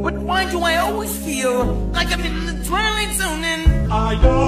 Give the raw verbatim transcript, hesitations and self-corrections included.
But why do I always feel like I'm in the twilight zone and I don't